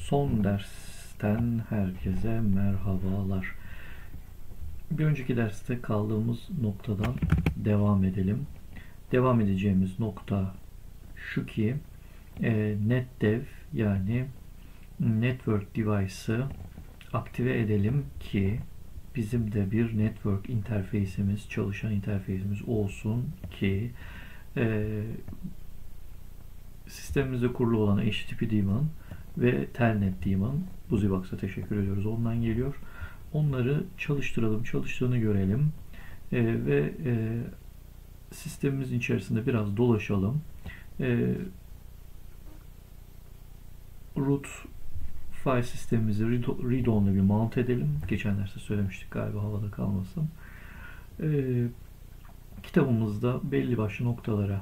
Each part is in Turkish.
Son dersten herkese merhabalar. Bir önceki derste kaldığımız noktadan devam edelim. Devam edeceğimiz nokta şu ki NetDev yani Network Device'ı aktive edelim ki bizim de bir network interface'imiz, çalışan interface'imiz olsun ki sistemimizde kurulu olan HTTP daemon ve Telnet daemon, Busybox'a teşekkür ediyoruz. Ondan geliyor. Onları çalıştıralım, çalıştığını görelim ve sistemimizin içerisinde biraz dolaşalım. Root file sistemimizi read-on'la bir mount edelim. Geçen derste söylemiştik galiba, havada kalmasın. Kitabımızda belli başlı noktalara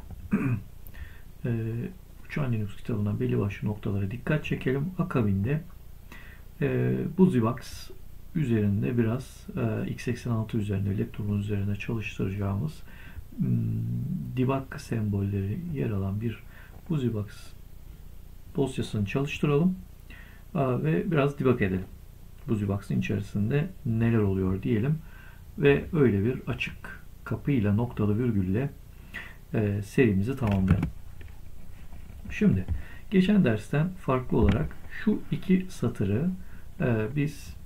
Uçan Linux kitabından belli başlı noktalara dikkat çekelim. Akabinde Busybox üzerinde biraz x86 üzerinde, laptopun üzerinde çalıştıracağımız debug sembolleri yer alan bir Busybox dosyasını çalıştıralım ve biraz debug edelim. Busybox'ın içerisinde neler oluyor diyelim ve öyle bir açık kapıyla, noktalı virgülle serimizi tamamlayalım. Şimdi geçen dersten farklı olarak şu iki satırı biz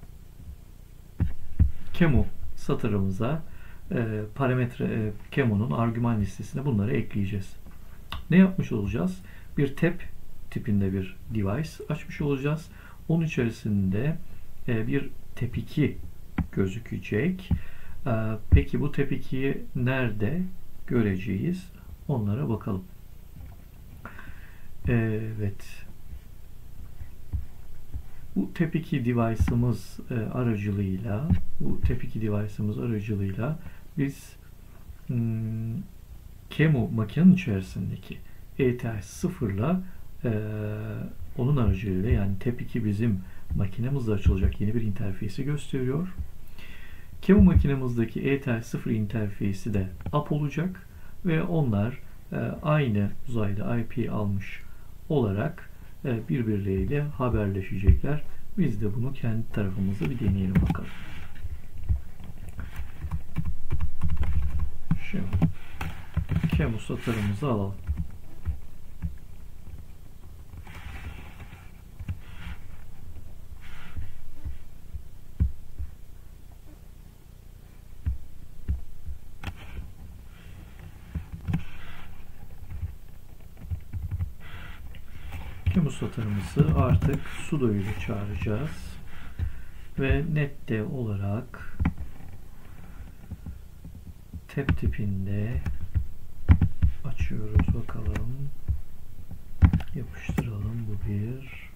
Kemu satırımıza parametre Kemu'nun argüman listesine bunları ekleyeceğiz. Ne yapmış olacağız? Bir tab tipinde bir device açmış olacağız. Onun içerisinde bir tab2 gözükecek. Peki bu tab2'yi nerede göreceğiz? Onlara bakalım. Evet. Bu tab2 device'ımız aracılığıyla biz Kemu makinenin içerisindeki ETH0'la onun aracılığıyla, yani tab2 bizim makinemizde açılacak yeni bir interfeysi gösteriyor. Kemu makinemizdeki ETH0 interfeysi de up olacak ve onlar aynı uzayda IP almış olarak birbirleriyle haberleşecekler. Biz de bunu kendi tarafımızda bir deneyelim bakalım. Şimdi Kemu satırımızı alalım. Kemu satırımızı artık sudo ile çağıracağız ve netdev olarak tab tipinde açıyoruz. Bakalım, yapıştıralım. Bu bir.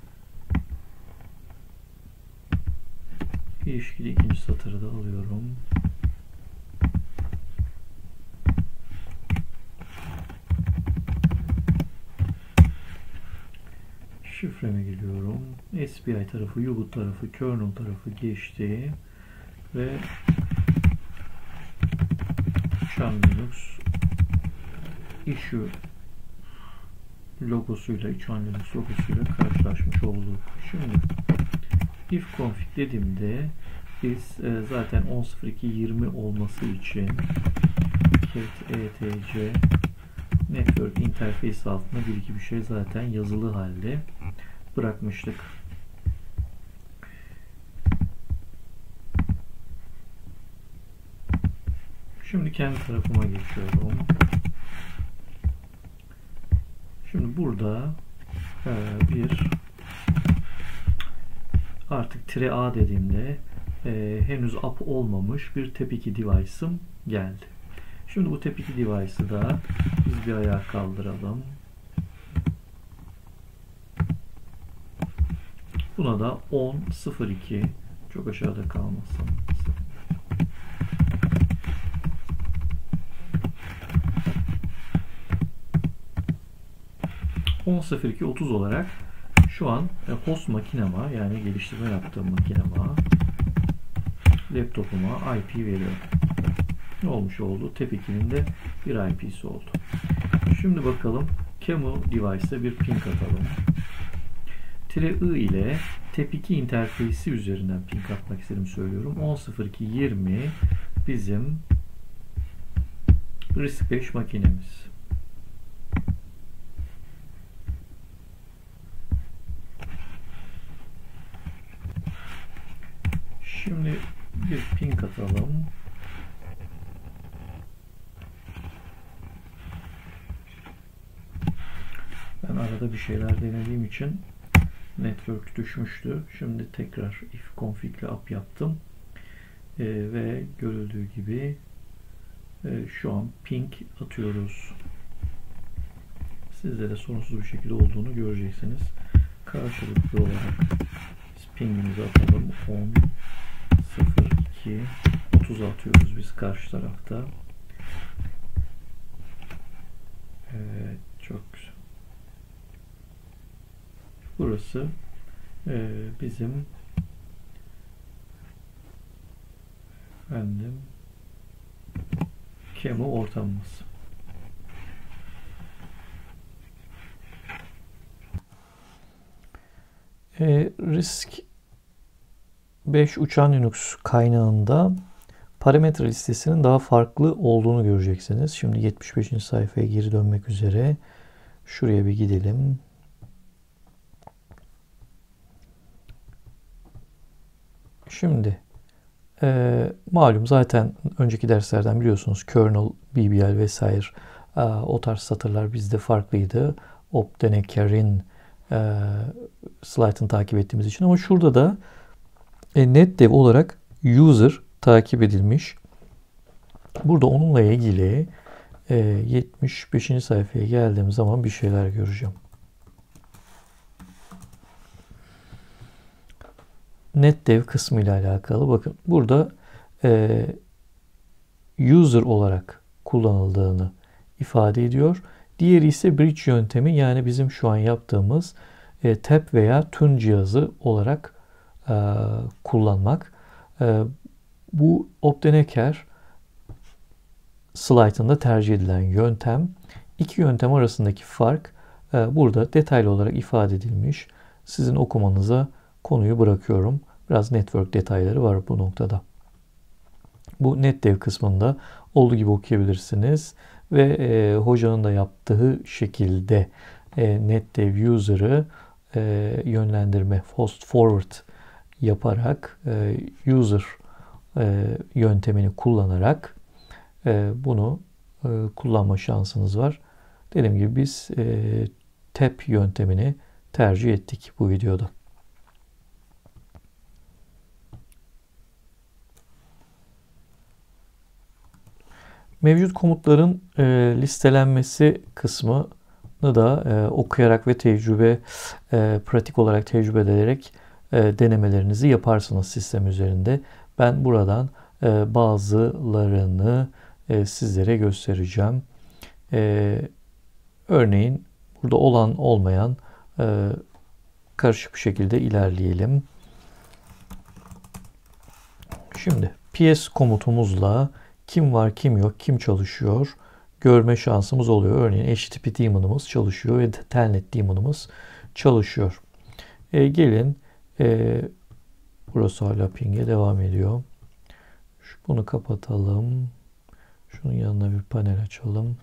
İlişkili ikinci satırı da alıyorum. Şifreme geliyorum. SPI tarafı, U-boot tarafı, kernel tarafı geçti ve Uçan Linux issue logosuyla, Uçan Linux logosuyla karşılaşmış olduk. Şimdi if config dediğimde biz zaten 10.02.20 olması için cat etc network interface altında bir şey zaten yazılı halde bırakmıştık. Şimdi kendi tarafıma geçiyorum. Şimdi burada bir artık -a dediğimde henüz up olmamış bir tab2 device'ım geldi. Şimdi bu tab2 device'ı da biz bir ayağa kaldıralım. Buna da 10.02, çok aşağıda kalmasın. 10.02.30 olarak şu an host makinama, yani geliştirme yaptığım makinama, laptopuma IP veriyorum. Ne olmuş oldu? tab2'nin de bir IP'si oldu. Şimdi bakalım Kemu device'e bir ping atalım. -I ile TEP2 interfeysi üzerinden ping atmak istediğimi söylüyorum. 10.02.20 bizim RISC-V makinemiz. Şimdi bir ping atalım. Ben arada bir şeyler denediğim için network düşmüştü. Şimdi tekrar if config ile up yaptım. Ve görüldüğü gibi şu an ping atıyoruz. Sizde de sorunsuz bir şekilde olduğunu göreceksiniz. Karşılıklı olarak biz pingimizi atalım. 10.02 30 atıyoruz biz karşı tarafta. Evet, çok güzel. Burası bizim KEMO ortamımız. RISC-V uçan Linux kaynağında parametre listesinin daha farklı olduğunu göreceksiniz. Şimdi 75. sayfaya geri dönmek üzere. Şuraya bir gidelim. Şimdi malum zaten önceki derslerden biliyorsunuz kernel, BBL vesaire o tarz satırlar bizde farklıydı. Opteneker'in slide'ını takip ettiğimiz için ama şurada da netdev olarak user takip edilmiş. Burada onunla ilgili 75. sayfaya geldiğim zaman bir şeyler göreceğim. NetDev kısmı ile alakalı bakın burada user olarak kullanıldığını ifade ediyor. Diğeri ise bridge yöntemi, yani bizim şu an yaptığımız TAP veya tun cihazı olarak kullanmak. Bu Opteneker slaytında tercih edilen yöntem. İki yöntem arasındaki fark burada detaylı olarak ifade edilmiş. Sizin okumanıza konuyu bırakıyorum. Biraz network detayları var bu noktada. Bu netdev kısmında olduğu gibi okuyabilirsiniz. Ve hocanın da yaptığı şekilde netdev user'ı yönlendirme, fast forward yaparak user yöntemini kullanarak bunu kullanma şansınız var. Dediğim gibi biz TAP yöntemini tercih ettik bu videoda. Mevcut komutların listelenmesi kısmını da okuyarak ve pratik olarak tecrübe ederek denemelerinizi yaparsınız sistem üzerinde. Ben buradan bazılarını sizlere göstereceğim. Örneğin burada olan olmayan karışık bir şekilde ilerleyelim. Şimdi ps komutumuzla kim var, kim yok, kim çalışıyor görme şansımız oluyor. Örneğin HTTP daemon'ımız çalışıyor ve telnet daemon'ımız çalışıyor. Gelin burası hala ping'e devam ediyor. Bunu kapatalım. Şunun yanına bir panel açalım.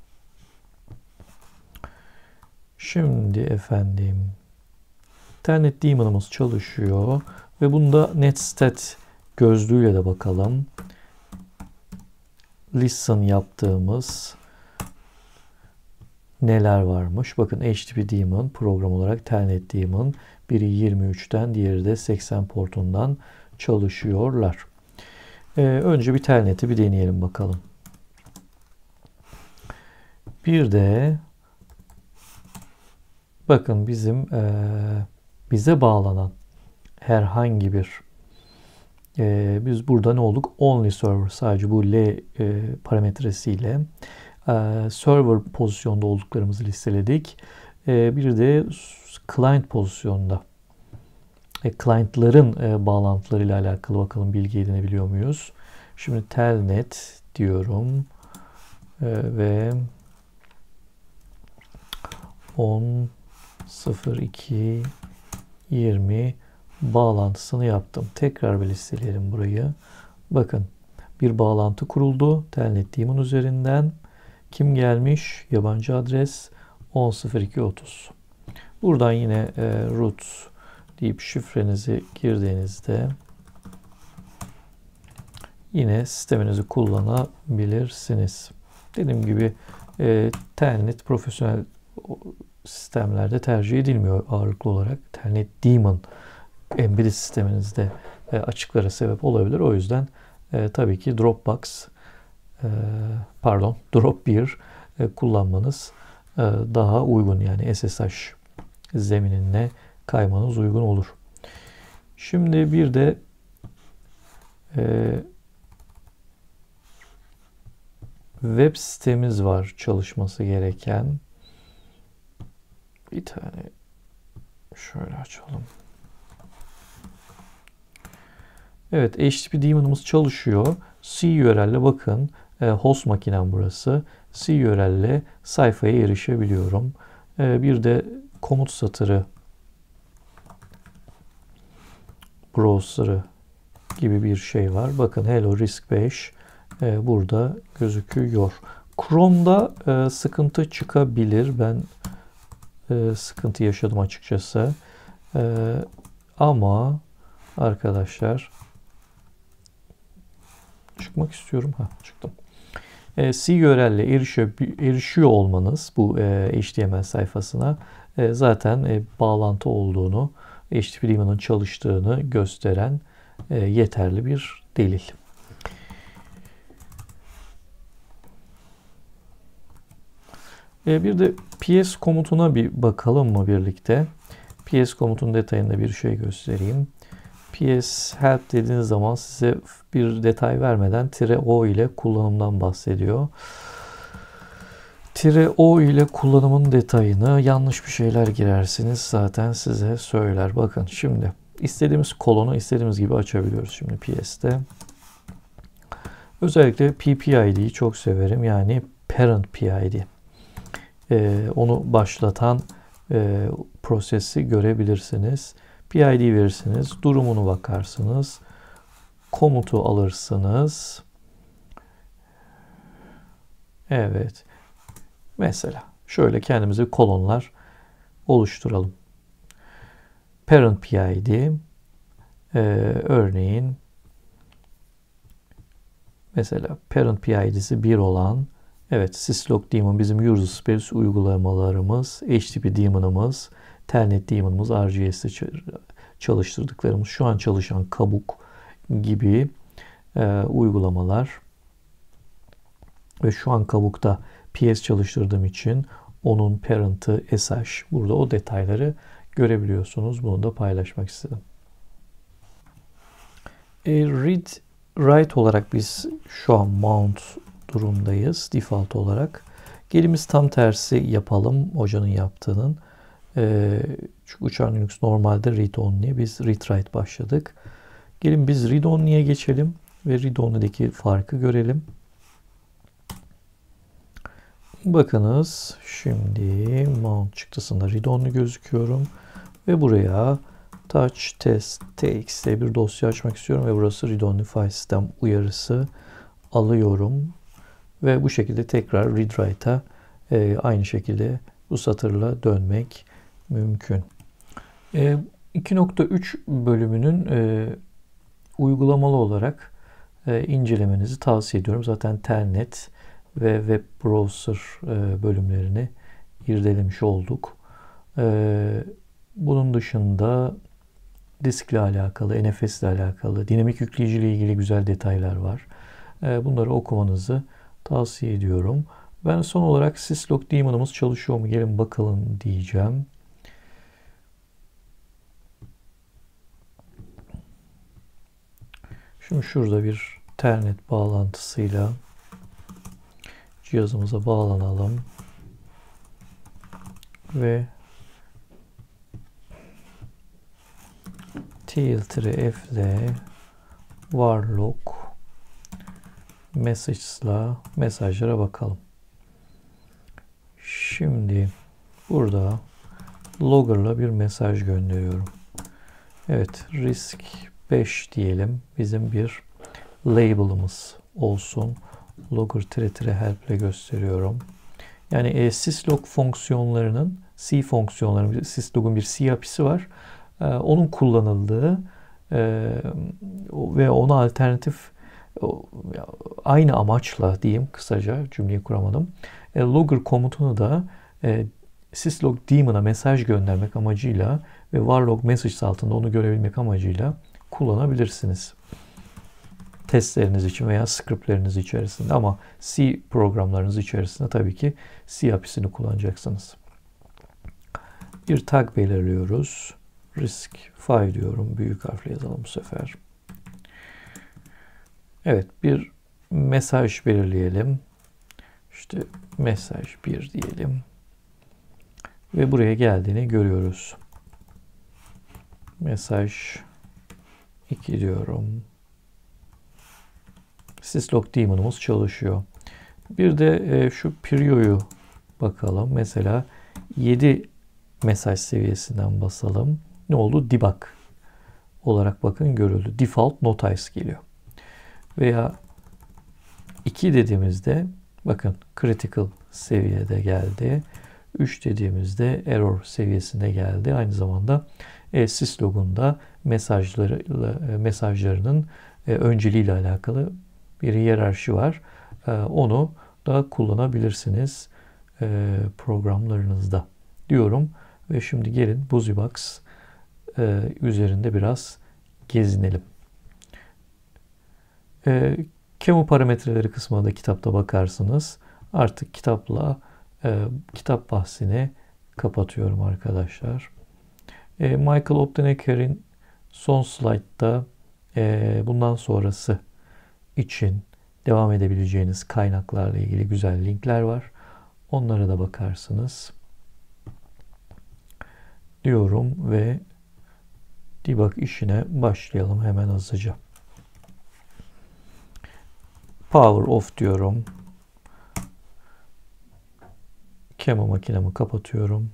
Şimdi efendim telnet daemon'ımız çalışıyor ve bunda netstat gözlüğüyle de bakalım. Listen yaptığımız neler varmış. Bakın HTTP daemon program olarak telnet daemon. Biri 23'ten diğeri de 80 portundan çalışıyorlar. Önce bir telneti bir deneyelim bakalım. Bir de bakın bizim bize bağlanan herhangi bir biz burada ne olduk? Only server, sadece bu L parametresiyle server pozisyonda olduklarımızı listeledik. Bir de client pozisyonda client'ların bağlantılarıyla alakalı bakalım bilgi edinebiliyor muyuz? Şimdi telnet diyorum ve 10.02 20 bağlantısını yaptım. Tekrar bir listeleyelim burayı. Bakın bir bağlantı kuruldu. Telnet Daemon üzerinden. Kim gelmiş? Yabancı adres 10.02.30. Buradan yine root deyip şifrenizi girdiğinizde yine sisteminizi kullanabilirsiniz. Dediğim gibi Telnet profesyonel sistemlerde tercih edilmiyor ağırlıklı olarak. Telnet Daemon embedded sisteminizde açıklara sebep olabilir. O yüzden tabii ki Drop1 kullanmanız daha uygun, yani SSH zeminine kaymanız uygun olur. Şimdi bir de web sitemiz var çalışması gereken. Bir tane şöyle açalım. Evet, HTTP daemon'ımız çalışıyor. CURL ile bakın, host makinem burası. CURL ile sayfaya erişebiliyorum. Bir de komut satırı browser'ı gibi bir şey var. Bakın Hello Risk 5 burada gözüküyor. Chrome'da sıkıntı çıkabilir. Ben sıkıntı yaşadım açıkçası. Ama arkadaşlar çıkmak istiyorum. Çıktım. CURL ile erişiyor olmanız bu HTML sayfasına zaten bağlantı olduğunu, HTTP daemon'un çalıştığını gösteren yeterli bir delil. Bir de PS komutuna bir bakalım mı birlikte? PS komutun detayında bir şey göstereyim. PS help dediğiniz zaman size bir detay vermeden -o ile kullanımdan bahsediyor. -o ile kullanımın detayını, yanlış bir şeyler girersiniz zaten size söyler. Bakın şimdi istediğimiz kolonu istediğimiz gibi açabiliyoruz şimdi PS'te. Özellikle PPID'yi çok severim, yani Parent PID. Onu başlatan prosesi görebilirsiniz. PID verirsiniz, durumunu bakarsınız, komutu alırsınız. Evet. Mesela şöyle kendimize kolonlar oluşturalım. Parent PID örneğin mesela parent PID'si 1 olan, evet, Syslog Daemon bizim user space uygulamalarımız, HTTP Daemon'ımız, Telnet Daemon'ımız, RGS'te çalıştırdıklarımız, şu an çalışan Kabuk gibi uygulamalar ve şu an Kabuk'ta PS çalıştırdığım için onun parent'ı SH. Burada o detayları görebiliyorsunuz. Bunu da paylaşmak istedim. Read write olarak biz şu an mount durumdayız default olarak. Gelin biz tam tersi yapalım hocanın yaptığının. Çünkü uçan Linux normalde read only. Biz read write başladık. Gelin biz read only'ye geçelim ve read only'deki farkı görelim. Bakınız şimdi mount çıktısında read only gözüküyorum ve buraya touch test txt bir dosya açmak istiyorum ve burası read only file system uyarısı alıyorum ve bu şekilde tekrar read write'a aynı şekilde bu satırla dönmek mümkün. 2.3 bölümünün uygulamalı olarak incelemenizi tavsiye ediyorum. Zaten Telnet ve web browser bölümlerini irdelemiş olduk. Bunun dışında diskle alakalı, NFS ile alakalı, dinamik yükleyici ile ilgili güzel detaylar var. Bunları okumanızı tavsiye ediyorum. Ben son olarak Syslog Daemon'ımız çalışıyor mu? Gelin bakalım diyeceğim. Şimdi şurada bir Telnet bağlantısıyla cihazımıza bağlanalım ve Tl-F ile warlock messages'la mesajlara bakalım. Şimdi burada logger'la bir mesaj gönderiyorum. Evet, risk 5 diyelim. Bizim bir label'ımız olsun. Logger-help ile gösteriyorum. Yani syslog fonksiyonlarının C fonksiyonlarının, syslog'un bir C yapısı var. Onun kullanıldığı ve ona alternatif aynı amaçla diyeyim, kısaca cümleyi kuramadım. Logger komutunu da syslog daemon'a mesaj göndermek amacıyla ve varlog message altında onu görebilmek amacıyla kullanabilirsiniz. Testleriniz için veya scriptleriniz içerisinde, ama C programlarınız içerisinde tabii ki C yapısını kullanacaksınız. Bir tag belirliyoruz. Risk 5 diyorum. Büyük harfle yazalım bu sefer. Evet, bir mesaj belirleyelim. İşte mesaj 1 diyelim. Ve buraya geldiğini görüyoruz. Mesaj 2 diyorum. Syslog daemon'umuz çalışıyor. Bir de şu Prio'yu bakalım. Mesela 7 mesaj seviyesinden basalım. Ne oldu? Debug olarak bakın görüldü. Default notice geliyor. Veya 2 dediğimizde bakın critical seviyede geldi. 3 dediğimizde error seviyesinde geldi. Aynı zamanda syslog'un da mesajlarının önceliğiyle alakalı bir hiyerarşi var. Onu da kullanabilirsiniz programlarınızda diyorum. Ve şimdi gelin BusyBox üzerinde biraz gezinelim. Kemu parametreleri kısmına da kitapta bakarsınız. Artık kitap bahsini kapatıyorum arkadaşlar. Michael Opdenecker'in son slaytta bundan sonrası için devam edebileceğiniz kaynaklarla ilgili güzel linkler var. Onlara da bakarsınız diyorum ve debug işine başlayalım hemen hızlıca. Power off diyorum. Kemu makinemi kapatıyorum.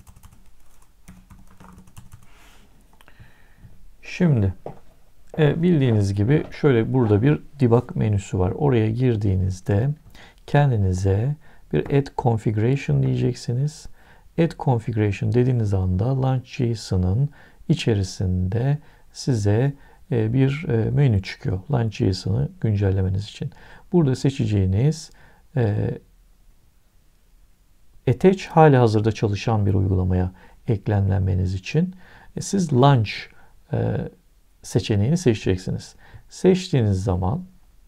Şimdi bildiğiniz gibi şöyle burada bir debug menüsü var. Oraya girdiğinizde kendinize bir add configuration diyeceksiniz. Add configuration dediğiniz anda Launch.json'ın içerisinde size bir menü çıkıyor. Launch.json'ı güncellemeniz için. Burada seçeceğiniz attach hali hazırda çalışan bir uygulamaya eklemlenmeniz için siz Launch seçeneğini seçeceksiniz. Seçtiğiniz zaman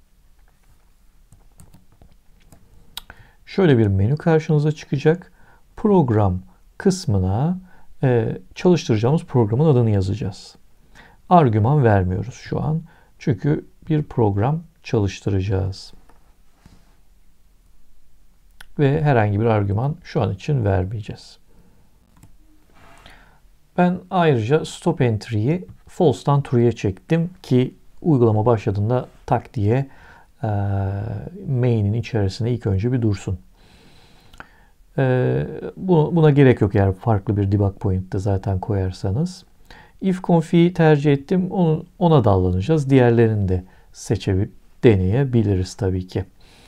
şöyle bir menü karşınıza çıkacak. Program kısmına çalıştıracağımız programın adını yazacağız. Argüman vermiyoruz şu an. Çünkü bir program çalıştıracağız. Ve herhangi bir argüman şu an için vermeyeceğiz. Ben ayrıca stop entry'yi false'tan true'ye çektim ki uygulama başladığında tak diye main'in içerisinde ilk önce bir dursun. Buna gerek yok eğer farklı bir debug point'te zaten koyarsanız. If config'i tercih ettim. Ona dallanacağız. Diğerlerini de deneyebiliriz tabii ki.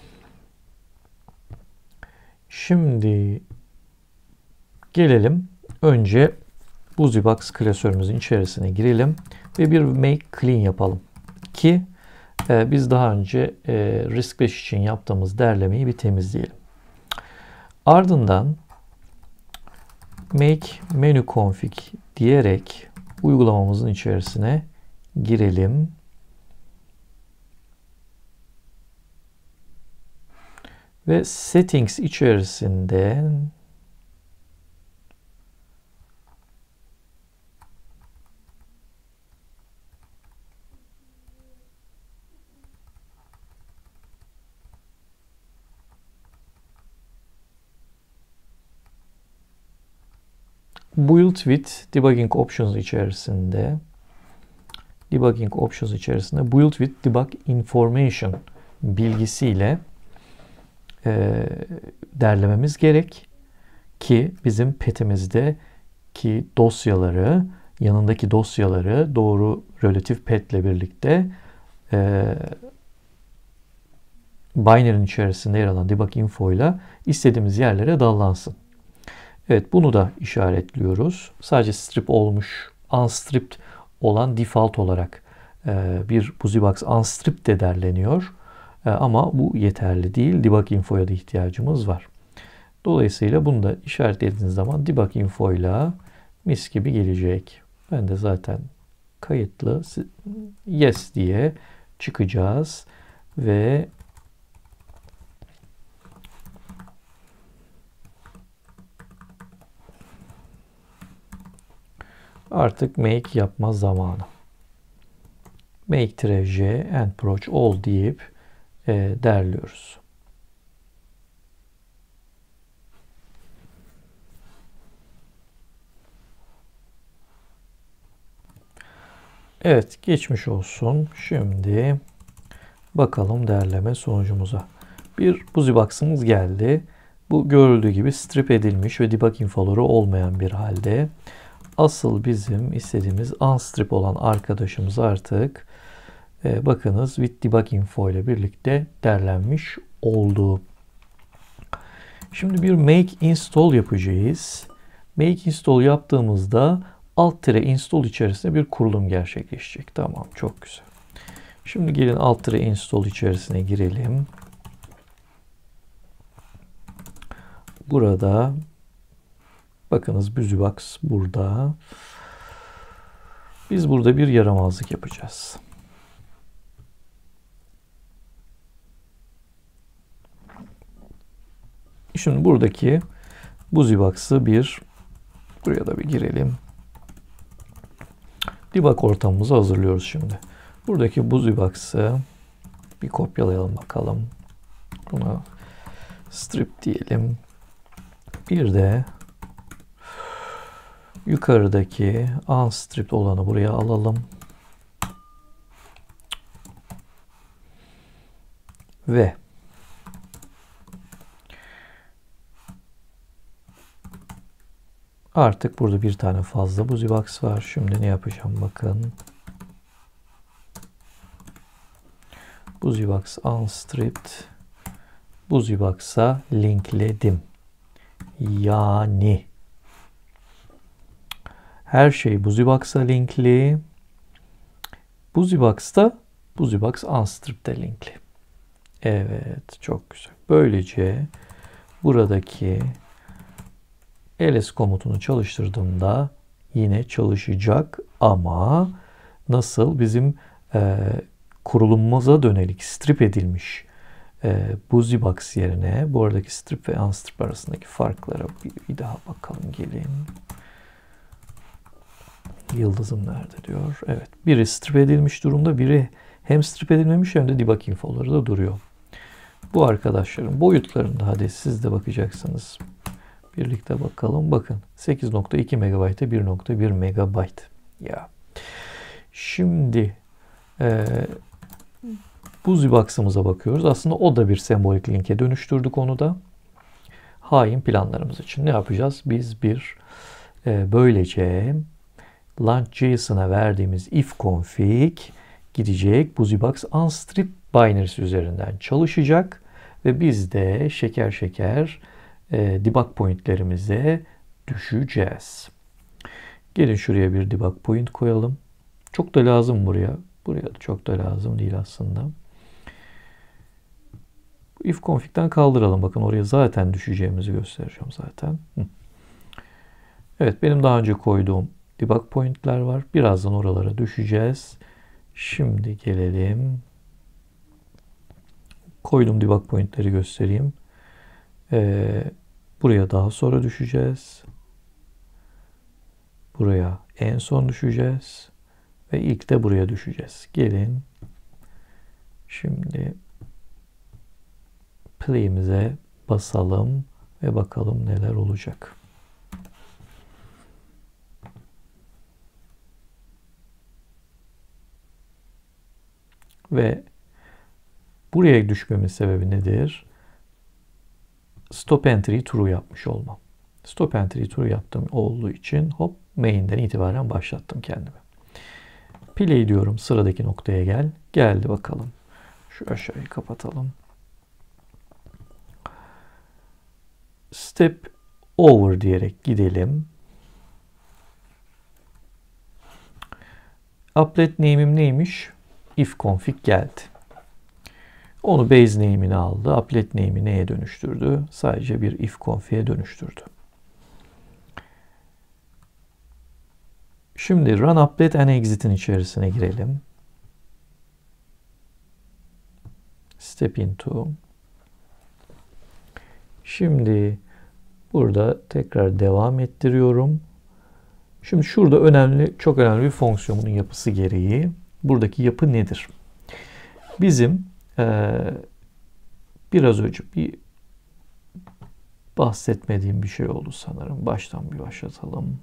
Şimdi gelelim. Önce BusyBox klasörümüzün içerisine girelim ve bir make clean yapalım ki biz daha önce risk 5 için yaptığımız derlemeyi bir temizleyelim. Ardından make menu config diyerek uygulamamızın içerisine girelim. Ve settings içerisinde Build with Debugging Options içerisinde Build with Debug Information bilgisiyle derlememiz gerek ki bizim pet'imizde ki dosyaları yanındaki dosyaları doğru relatif path ile birlikte binary'nin içerisinde yer alan debug info ile istediğimiz yerlere dallansın. Evet, bunu da işaretliyoruz. Sadece strip olmuş, unstripped olan default olarak bir BusyBox unstripped de derleniyor. Ama bu yeterli değil. Debug info'ya da ihtiyacımız var. Dolayısıyla bunu da işaretlediğiniz zaman debug info ile mis gibi gelecek. Ben de zaten kayıtlı yes diye çıkacağız ve artık make yapma zamanı. Make-j and-approach all deyip derliyoruz. Evet, geçmiş olsun. Şimdi bakalım derleme sonucumuza. Bir BusyBox'ımız geldi. Bu görüldüğü gibi strip edilmiş ve debug infoları olmayan bir halde. Asıl bizim istediğimiz unstrip olan arkadaşımız artık bakınız with debug info ile birlikte derlenmiş oldu. Şimdi bir make install yapacağız. Make install yaptığımızda alt-install içerisinde bir kurulum gerçekleşecek. Tamam, çok güzel. Şimdi gelin alt-install içerisine girelim. Burada bakınız BusyBox burada. Biz burada bir yaramazlık yapacağız. Şimdi buradaki BusyBox'ı buraya da bir girelim. Debug ortamımızı hazırlıyoruz şimdi. Buradaki BusyBox'ı bir kopyalayalım bakalım. Buna strip diyelim. Bir de yukarıdaki unstripped olanı buraya alalım. Ve artık burada bir tane fazla BusyBox var. Şimdi ne yapacağım bakın. BusyBox unstripped BusyBox'a linkledim. Yani her şey BusyBox'a linkli. BusyBox'ta BusyBox unstripped'e linkli. Evet, çok güzel. Böylece buradaki ls komutunu çalıştırdığımda yine çalışacak ama nasıl bizim kurulumumuza dönelik strip edilmiş BusyBox yerine bu aradaki strip ve unstrip arasındaki farklara bir daha bakalım gelin. Yıldızım nerede diyor. Evet, biri strip edilmiş durumda, biri hem strip edilmemiş hem de debug infoları da duruyor. Bu arkadaşların boyutlarında hadi siz de bakacaksınız. Birlikte bakalım. Bakın 8.2 MB'e 1.1 MB. Ya. Şimdi BusyBox'ımıza bakıyoruz. Aslında o da bir sembolik linke dönüştürdük onu da. Hain planlarımız için ne yapacağız? Biz böylece launch.json'a verdiğimiz if config gidecek BusyBox unstrip binary'si üzerinden çalışacak ve biz de şeker şeker debug pointlerimize düşeceğiz. Gelin şuraya bir debug point koyalım. Çok da lazım buraya. Buraya da çok da lazım değil aslında. If config'den kaldıralım. Bakın oraya zaten düşeceğimizi göstereceğim zaten. Evet, benim daha önce koyduğum debug pointler var. Birazdan oralara düşeceğiz. Şimdi gelelim. Koyduğum debug pointleri göstereyim. Buraya daha sonra düşeceğiz. Buraya en son düşeceğiz. Ve ilk de buraya düşeceğiz. Gelin. Şimdi play'imize basalım ve bakalım neler olacak. Ve buraya düşmemin sebebi nedir? Stop entry true yapmış olmam. Stop entry true yaptığım olduğu için hop Main'den itibaren başlattım kendimi. Play diyorum, sıradaki noktaya gel. Geldi bakalım. Şu aşağıyı kapatalım. Step over diyerek gidelim. Applet name'im neymiş? Ifconfig geldi. Onu base name'ini aldı. Applet name'i neye dönüştürdü? Sadece bir ifconfig'e dönüştürdü. Şimdi run applet and exit'in içerisine girelim. Step into. Şimdi burada tekrar devam ettiriyorum. Şimdi şurada çok önemli bir fonksiyonun yapısı gereği. Buradaki yapı nedir? Bizim biraz önce bir bahsetmediğim bir şey oldu sanırım. Baştan bir başlatalım.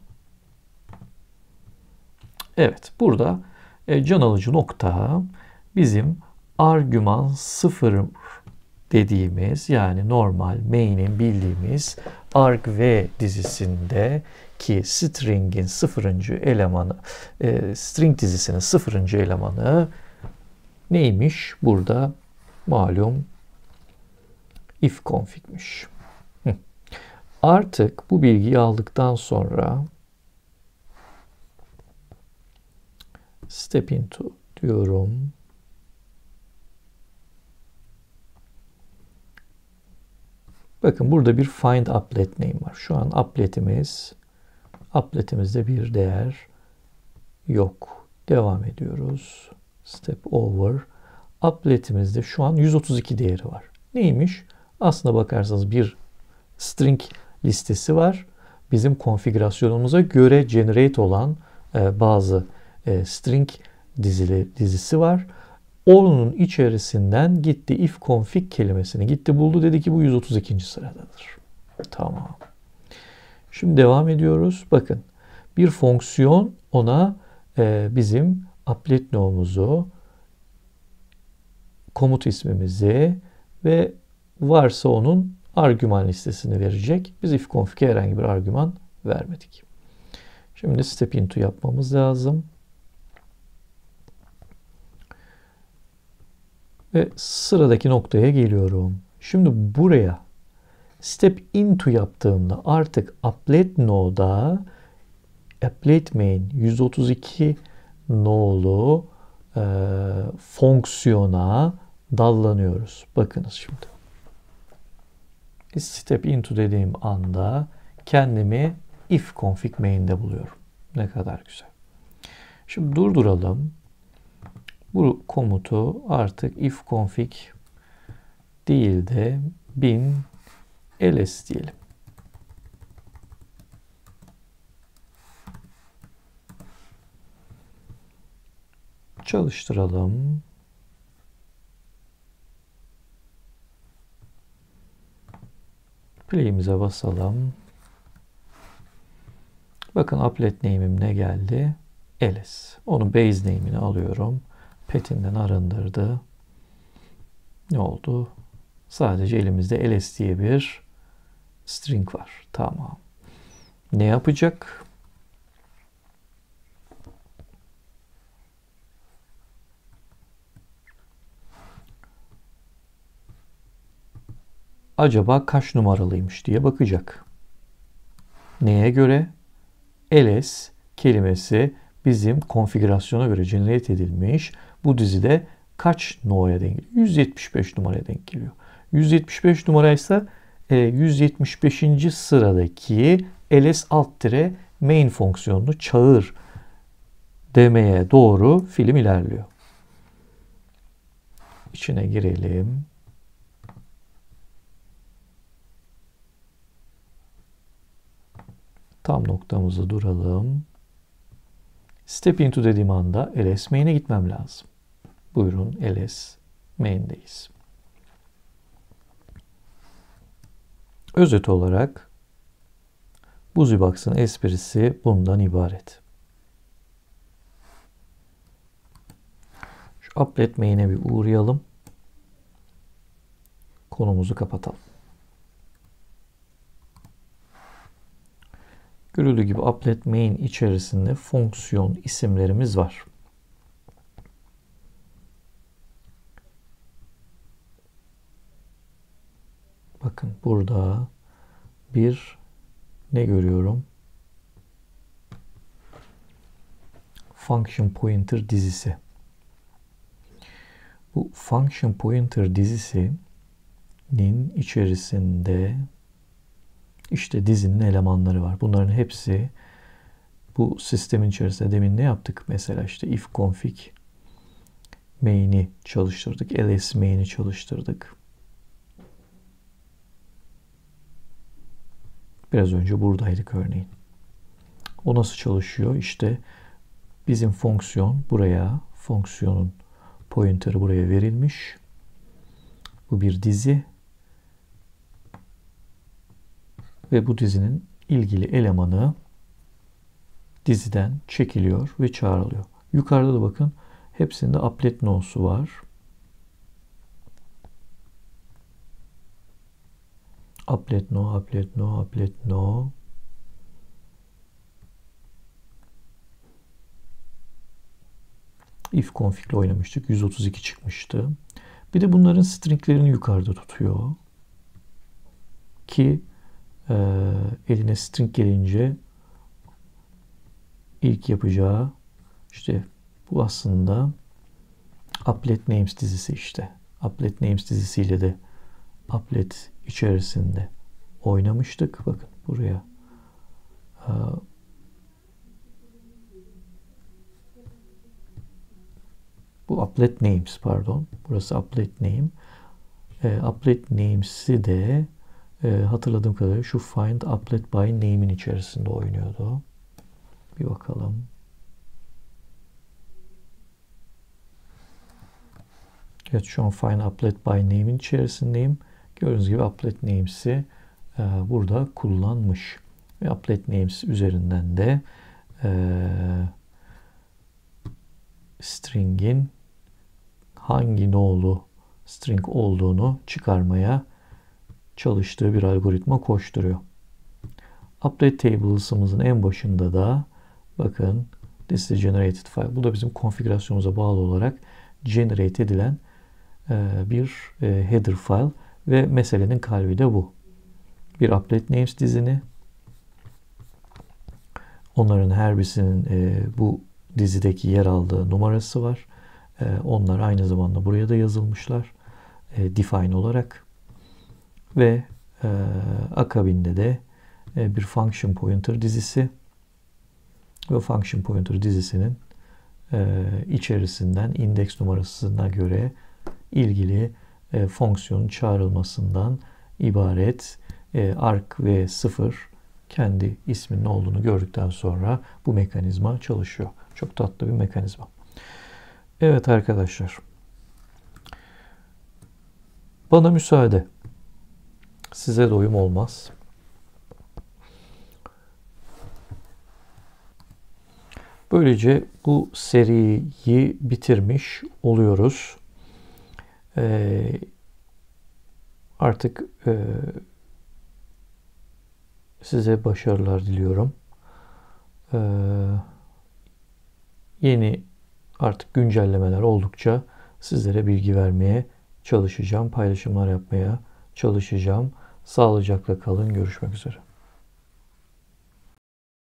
Evet, burada can alıcı nokta bizim argüman 0 dediğimiz, yani normal main'in bildiğimiz argv dizisinde ki string'in 0. elemanı, string dizisinin 0. elemanı neymiş? Burada malum ifconfig'miş. Artık bu bilgiyi aldıktan sonra step into diyorum. Bakın burada bir find applet name var. Şu an appletimizde bir değer yok. Devam ediyoruz. Step over. Appletimizde şu an 132 değeri var. Neymiş? Aslına bakarsanız bir string listesi var. Bizim konfigürasyonumuza göre generate olan bazı string dizisi var. Onun içerisinden gitti ifconfig kelimesini gitti buldu, dedi ki bu 132. sıradadır. Tamam. Şimdi devam ediyoruz. Bakın bir fonksiyon ona bizim applet name'umuzu, komut ismimizi ve varsa onun argüman listesini verecek. Biz ifconfig'e herhangi bir argüman vermedik. Şimdi step into yapmamız lazım. Ve sıradaki noktaya geliyorum. Şimdi buraya step into yaptığımda artık applet node'a applet main 132 nolu fonksiyona dallanıyoruz. Bakınız şimdi. Step into dediğim anda kendimi ifconfig main'de buluyorum. Ne kadar güzel. Şimdi durduralım. Bu komutu artık ifconfig değil de bin ls diyelim. Çalıştıralım. Play'imize basalım. Bakın applet name'im ne geldi? ls. Onun base name'ini alıyorum. Pet'inden arındırdı. Ne oldu? Sadece elimizde ls diye bir string var. Tamam. Ne yapacak? Acaba kaç numaralıymış diye bakacak. Neye göre? ls kelimesi bizim konfigürasyona göre generate edilmiş. Bu dizide kaç numaraya denk geliyor? 175 numaraya denk geliyor. 175 numaraysa 175. sıradaki ls alt tire main fonksiyonunu çağır demeye doğru film ilerliyor. İçine girelim. Tam noktamızı duralım. Step into dediğim anda ls main'e gitmem lazım. Buyurun, ls main'deyiz. Özet olarak BusyBox'ın esprisi bundan ibaret. Şu applet main'e bir uğrayalım. Konumuzu kapatalım. Görüldüğü gibi applet main içerisinde fonksiyon isimlerimiz var. Bakın burada bir ne görüyorum? Function pointer dizisi. Bu function pointer dizisinin içerisinde işte dizinin elemanları var. Bunların hepsi bu sistemin içerisinde demin ne yaptık? Mesela işte if config main'i çalıştırdık. ls main'i çalıştırdık. Biraz önce buradaydık örneğin. O nasıl çalışıyor? İşte bizim fonksiyon buraya, fonksiyonun pointer'ı buraya verilmiş. Bu bir dizi. Ve bu dizinin ilgili elemanı diziden çekiliyor ve çağrılıyor. Yukarıda da bakın hepsinde applet no'su var. Applet no, applet no, applet no. If config ile oynamıştık. 132 çıkmıştı. Bir de bunların stringlerini yukarıda tutuyor. Ki eline string gelince ilk yapacağı işte bu aslında applet names dizisi işte. Applet names dizisiyle de applet içerisinde oynamıştık. Bakın buraya bu applet names pardon. Burası applet name. Applet names'i de hatırladığım kadarıyla şu find applet by name'in içerisinde oynuyordu. Bir bakalım. Evet şu an find applet by name'in içerisindeyim. Gördüğünüz gibi applet names'i burada kullanmış. Ve applet names üzerinden de string'in hangi nolu string olduğunu çıkarmaya çalıştığı bir algoritma koşturuyor. Applet tables'ımızın en başında da bakın this is generated file. Bu da bizim konfigürasyonumuza bağlı olarak generate edilen bir header file ve meselenin kalbi de bu. Bir applet names dizini, onların her birisinin bu dizideki yer aldığı numarası var. Onlar aynı zamanda buraya da yazılmışlar define olarak ve akabinde de bir function pointer dizisi ve function pointer dizisinin içerisinden indeks numarasına göre ilgili fonksiyonun çağrılmasından ibaret arg ve 0 kendi isminin olduğunu gördükten sonra bu mekanizma çalışıyor. Çok tatlı bir mekanizma. Evet arkadaşlar. Bana müsaade. Size doyum olmaz. Böylece bu seriyi bitirmiş oluyoruz. Artık size başarılar diliyorum. Yeni artık güncellemeler oldukça sizlere bilgi vermeye çalışacağım. Paylaşımlar yapmaya çalışacağım. Sağlıcakla kalın. Görüşmek üzere.